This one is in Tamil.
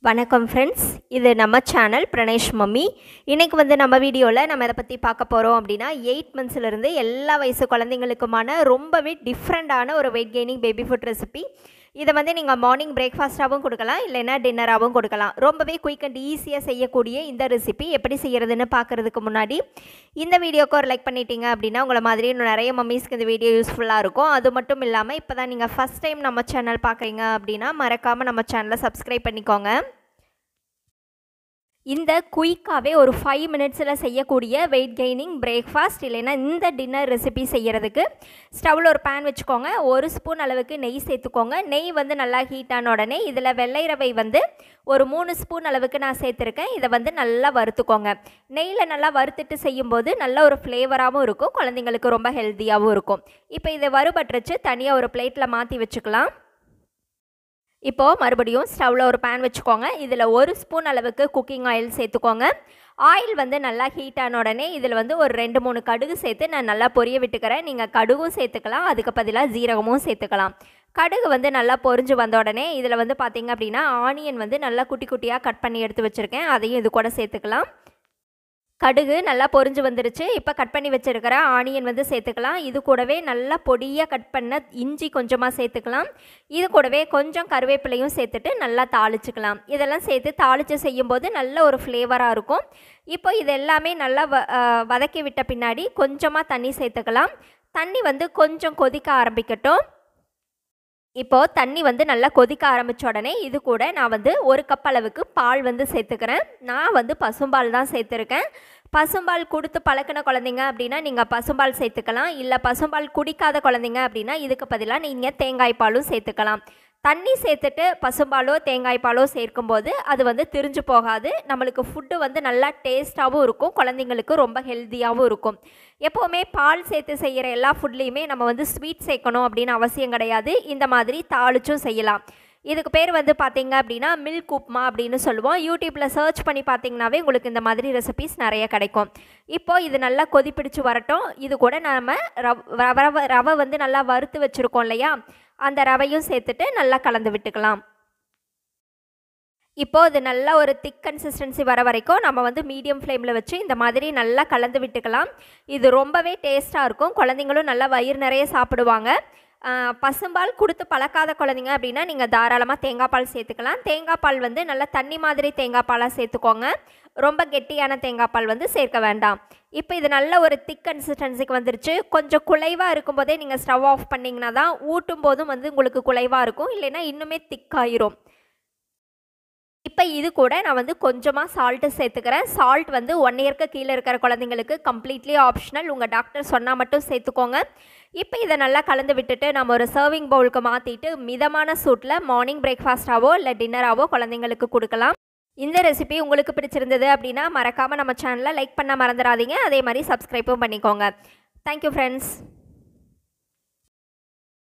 வணக்கம் ஃப்ரெண்ட்ஸ், இது நம்ம சேனல் பிரணேஷ் மம்மி. இன்றைக்கி வந்து நம்ம வீடியோவில் நம்ம இதை பற்றி பார்க்க போகிறோம் அப்படின்னா 8 மந்த்ஸ்லேருந்து எல்லா வயசு குழந்தைங்களுக்குமான ரொம்பவே டிஃப்ரெண்ட்டான ஒரு weight gaining baby food recipe. இதை வந்து நீங்கள் மார்னிங் பிரேக்ஃபாஸ்ட்டாகவும் கொடுக்கலாம், இல்லைன்னா டின்னராகவும் கொடுக்கலாம். ரொம்பவே குயிக் அண்ட் ஈஸியாக செய்யக்கூடிய இந்த ரெசிபி எப்படி செய்கிறதுன்னு பார்க்குறதுக்கு முன்னாடி இந்த வீடியோக்கு ஒரு லைக் பண்ணிட்டீங்க அப்படின்னா உங்களை மாதிரி இன்னும் நிறைய மம்மிஸ்க்கு இந்த வீடியோ யூஸ்ஃபுல்லாக இருக்கும். அது மட்டும் இல்லாமல் இப்போ தான் நீங்கள் ஃபஸ்ட் டைம் நம்ம சேனல் பார்க்குறீங்க அப்படின்னா மறக்காமல் நம்ம சேனலை சப்ஸ்கிரைப் பண்ணிக்கோங்க. இந்த குயிக்காகவே ஒரு 5 மினிட்ஸில் செய்யக்கூடிய வெயிட் கெய்னிங் பிரேக்ஃபாஸ்ட் இல்லைன்னா இந்த டின்னர் ரெசிபி செய்கிறதுக்கு ஸ்டவ்வில் ஒரு பேன் வச்சுக்கோங்க. 1 ஸ்பூன் அளவுக்கு நெய் சேர்த்துக்கோங்க. நெய் வந்து நல்லா ஹீட் ஆன உடனே இதில் வெள்ளை ரவை வந்து ஒரு 3 ஸ்பூன் அளவுக்கு நான் சேர்த்துருக்கேன். இதை வந்து நல்லா வறுத்துக்கோங்க. நெய்யில் நல்லா வறுத்துட்டு செய்யும்போது நல்ல ஒரு ஃப்ளேவராகவும் இருக்கும், குழந்தைங்களுக்கு ரொம்ப ஹெல்த்தியாகவும் இருக்கும். இப்போ இதை வறுபட்டுருச்சு தனியாக ஒரு பிளேட்டில் மாற்றி வச்சுக்கலாம். இப்போது மறுபடியும் ஸ்டவ்வில் ஒரு பேன் வச்சுக்கோங்க. இதில் 1 ஸ்பூன் அளவுக்கு குக்கிங் ஆயில் சேர்த்துக்கோங்க. ஆயில் வந்து நல்லா ஹீட் ஆன உடனே இதில் வந்து ஒரு 2-3 கடுகு சேர்த்து நான் நல்லா பொரிய விட்டுக்கிறேன். நீங்கள் கடுகும் சேர்த்துக்கலாம், அதுக்கு பதிலாக ஜீரகமும் சேர்த்துக்கலாம். கடுகு வந்து நல்லா பொரிஞ்சு வந்த உடனே இதில் வந்து பார்த்திங்க அப்படின்னா ஆனியன் வந்து நல்லா குட்டி குட்டியாக கட் பண்ணி எடுத்து வச்சுருக்கேன், அதையும் இது கூட சேர்த்துக்கலாம். கடுகு நல்லா பொரிஞ்சு வந்துருச்சு. இப்போ கட் பண்ணி வச்சுருக்கிற ஆனியன் வந்து சேர்த்துக்கலாம். இது கூடவே நல்லா பொடியாக கட் பண்ண இஞ்சி கொஞ்சமாக சேர்த்துக்கலாம். இது கூடவே கொஞ்சம் கருவேப்பிலையும் சேர்த்துட்டு நல்லா தாளிச்சுக்கலாம். இதெல்லாம் சேர்த்து தாளித்து செய்யும்போது நல்ல ஒரு ஃப்ளேவராக இருக்கும். இப்போ இது எல்லாமே நல்லா வதக்கி விட்ட பின்னாடி கொஞ்சமாக தண்ணி சேர்த்துக்கலாம். தண்ணி வந்து கொஞ்சம் கொதிக்க ஆரம்பிக்கட்டும். இப்போது தண்ணி வந்து நல்லா கொதிக்க ஆரம்பித்த உடனே இது கூட நான் வந்து 1 கப் அளவுக்கு பால் வந்து சேர்த்துக்கிறேன். நான் வந்து பசும்பால் தான் சேர்த்துருக்கேன். பசும்பால் கொடுத்து பழக்கின குழந்தைங்க அப்படின்னா நீங்கள் பசும்பால் சேர்த்துக்கலாம், இல்லை பசும்பால் குடிக்காத குழந்தைங்க அப்படின்னா இதுக்கு பதிலாக நீங்கள் தேங்காய் பாலும் சேர்த்துக்கலாம். தண்ணி சேர்த்துட்டு பசும்பாலோ தேங்காய் பாலோ சேர்க்கும்போது அது வந்து திரிஞ்சு போகாது, நம்மளுக்கு ஃபுட்டு வந்து நல்லா டேஸ்ட்டாகவும் இருக்கும், குழந்தைங்களுக்கு ரொம்ப ஹெல்த்தியாகவும் இருக்கும். எப்போவுமே பால் சேர்த்து செய்கிற எல்லா ஃபுட்லேயுமே நம்ம வந்து ஸ்வீட் சேர்க்கணும் அப்படின்னு அவசியம் கிடையாது. இந்த மாதிரி தாளிச்சும் செய்யலாம். இதுக்கு பேர் வந்து பார்த்திங்க அப்படின்னா மில்க் உப்மா அப்படின்னு சொல்லுவோம். யூடியூப்பில் சர்ச் பண்ணி பார்த்திங்கனாவே உங்களுக்கு இந்த மாதிரி ரெசிபிஸ் நிறைய கிடைக்கும். இப்போது இது நல்லா கொதிப்பிடிச்சு வரட்டும். இது கூட நம்ம ரவை வந்து நல்லா வறுத்து வச்சுருக்கோம் இல்லையா, அந்த ரவையும் சேர்த்துட்டு நல்லா கலந்து விட்டுக்கலாம். இப்போது இது நல்லா ஒரு திக் கன்சிஸ்டன்சி வர வரைக்கும் நம்ம வந்து மீடியம் ஃப்ளேமில் வச்சு இந்த மாதிரி நல்லா கலந்து விட்டுக்கலாம். இது ரொம்பவே டேஸ்ட்டாக இருக்கும், குழந்தைங்களும் நல்லா வயிறு நிறைய சாப்பிடுவாங்க. பசும்பால் கொடுத்து பழக்காத குழந்தைங்க அப்படின்னா நீங்கள் தாராளமாக தேங்காய் பால் சேர்த்துக்கலாம். தேங்காய் பால் வந்து நல்லா தண்ணி மாதிரி தேங்காய் பாலாக சேர்த்துக்கோங்க, ரொம்ப கெட்டியான தேங்காய் பால் வந்து சேர்க்க வேண்டாம். இப்போ இது நல்ல ஒரு திக் கன்சிஸ்டன்சிக்கு வந்துருச்சு. கொஞ்சம் குலைவாக இருக்கும்போதே நீங்கள் ஸ்டவ் ஆஃப் பண்ணிங்கன்னா தான் ஊட்டும் போதும் வந்து உங்களுக்கு குலைவாக இருக்கும், இல்லைன்னா இன்னுமே திக்காயிரும். இப்போ இது கூட நான் வந்து கொஞ்சமாக சால்ட்டு சேர்த்துக்கிறேன். சால்ட் வந்து 1 இயருக்கு கீழே இருக்கிற குழந்தைங்களுக்கு கம்ப்ளீட்லி ஆப்ஷனல், உங்கள் டாக்டர் சொன்னால் மட்டும் சேர்த்துக்கோங்க. இப்போ இதை நல்லா கலந்து விட்டுட்டு நம்ம ஒரு சர்விங் பவுலுக்கு மாற்றிட்டு மிதமான சூட்டில் மார்னிங் பிரேக்ஃபாஸ்ட்டாவோ இல்லை டின்னராகவோ குழந்தைங்களுக்கு கொடுக்கலாம். இந்த ரெசிபி உங்களுக்கு பிடிச்சிருந்தது அப்படின்னா மறக்காமல் நம்ம சேனலை லைக் பண்ண மறந்துடாதீங்க. அதே மாதிரி சப்ஸ்கிரைப்பும் பண்ணிக்கோங்க. Thank you friends.